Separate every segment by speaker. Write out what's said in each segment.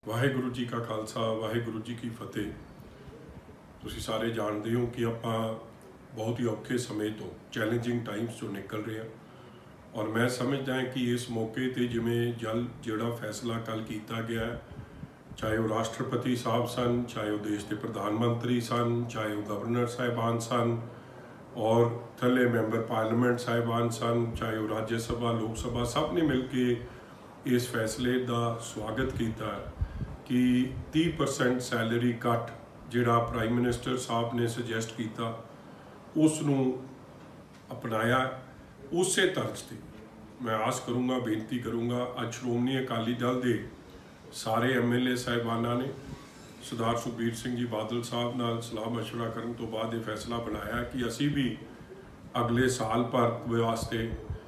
Speaker 1: वाहेगुरु जी का खालसा वाहेगुरु जी की फतेह। तुसीं सारे जानते हो कि आप बहुत ही औखे समय तो चैलेंजिंग टाइम्स चो निकल रहे हैं और मैं समझदा है कि इस मौके पर जिमें जल जोड़ा फैसला कल किया गया है, चाहे वह राष्ट्रपति साहब सन, चाहे वह देश के प्रधानमंत्री सन, चाहे वह गवर्नर साहिबान सन और थले मैंबर पार्लीमेंट साहिबान सन, चाहे वह राज्य सभा लोक सभा, सब ने मिल के इस फैसले का स्वागत किया कि 30% सैलरी कट जिहड़ा प्राइम मिनिस्टर साहब ने सुजैसट किया उसनूं अपनाया। उस तर्ज से मैं आस करूँगा, बेनती करूँगा, अज श्रोमणी अकाली दल के सारे MLA साहिबाना ने सरदार सुखबीर सिंह जी बादल साहब नाल सलाह मशवरा करने तो बाद ये फैसला बनाया कि असी भी अगले साल भर वास्ते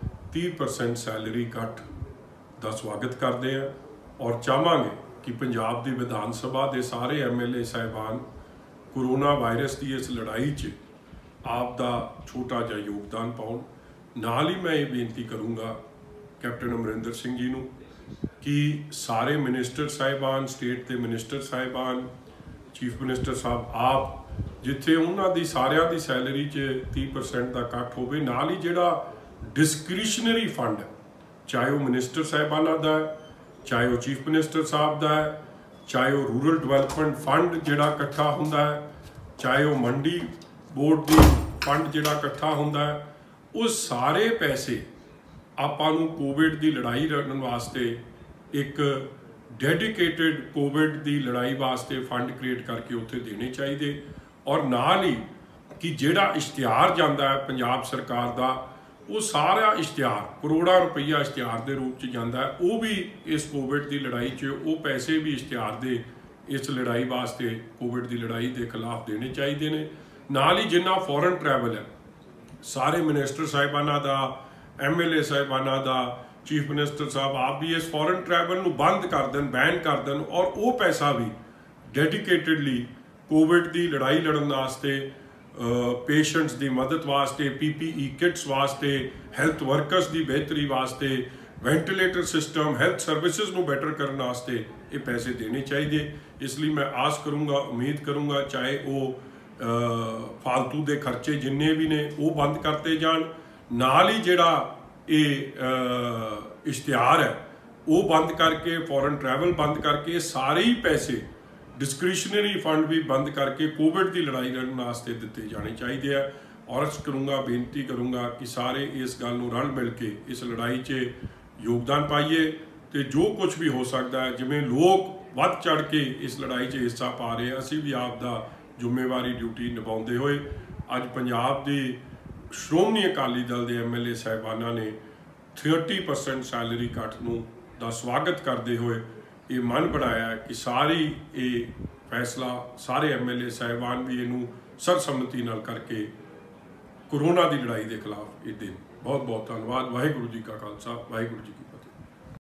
Speaker 1: 30% सैलरी कट का स्वागत करते हैं और चाहांगे कि पंजाब की विधान सभा के सारे MLA साहिबान कोरोना वायरस की इस लड़ाई च आप दा छोटा जिहा योगदान पाउण। नाल ही मैं ये बेनती करूँगा कैप्टन अमरिंदर सिंह जी नूं कि सारे मिनिस्टर साहिबान, स्टेट के मिनिस्टर साहिबान, चीफ मिनिस्टर साहब आप जिथे उन्होंने सारिया की सैलरी च 30% का कट होवे, नाल ही जिहड़ा डिस्क्रिशनरी फंड है, चाहे वह मिनिस्टर साहिबाना का है, चाहे वह चीफ मिनिस्टर साहब का है, चाहे वह रूरल डिवेलपमेंट फंड जिहड़ा इकट्ठा हुंदा है, चाहे वह मंडी बोर्ड की फंड जिहड़ा इकट्ठा हुंदा है, वो सारे पैसे आपां नूं कोविड की लड़ाई लड़न वास्ते एक डेडिकेटेड कोविड की लड़ाई वास्ते फंड क्रिएट करके उत्थे देने चाहिए और नाल ही कि जिहड़ा इश्तिहार जाता है पंजाब सरकार का वो सारा इश्तिहार करोड़ा रुपया इश्तिहार के रूप में जाता है, वो भी इस कोविड की लड़ाई च वो पैसे भी इश्तिहार के इस लड़ाई वास्ते कोविड की लड़ाई के खिलाफ देने चाहिए ने। नाल ही जिन्ना फॉरन ट्रैवल है सारे मिनिस्टर साहिबाना का, MLA साहिबाना का, चीफ मिनिस्टर साहब आप भी इस फॉरन ट्रैवल नूं बंद कर दें, बैन कर दें और वो पैसा भी डेडिकेटेडली कोविड की लड़ाई लड़न वास्ते, पेशेंट्स की मदद वास्ते, PPE किट्स वास्ते, हैल्थ वर्कर्स की बेहतरी वास्ते, वेंटिलेटर सिस्टम, हेल्थ सर्विसेज नूं बैटर करने वास्ते ये पैसे देने चाहिए। इसलिए मैं आस करूँगा, उम्मीद करूँगा चाहे वो फालतू के खर्चे जिन्ने भी ने वो बंद करते जान, नाल ही जिहड़ा ये इश्तिहार है वो बंद करके, फॉरन ट्रैवल बंद करके, सारे ही पैसे डिस्क्रिशनरी फंड भी बंद करके कोविड की लड़ाई लड़न वास्ते दिते जाने चाहिए है। और अर्ज करूँगा, बेनती करूँगा कि सारे इस गल नूं रल मिल के इस लड़ाई च योगदान पाइए तो जो कुछ भी हो सकता है, जिमें लोग वध चढ़ के इस लड़ाई च हिस्सा पा रहे हैं, असीं भी आप दा जिम्मेवारी ड्यूटी निभाते हुए अज पंजाब की श्रोमणी अकाली दल के MLA साहिबाना ने 30% सैलरी कट का स्वागत करते हुए ये मन बनाया कि सारी ये फैसला सारे MLA साहिबान भी इनू सरसम्मति नाल करके कोरोना की लड़ाई के खिलाफ ये दिन। बहुत बहुत धन्यवाद। वाहेगुरु जी का खालसा वाहेगुरु जी की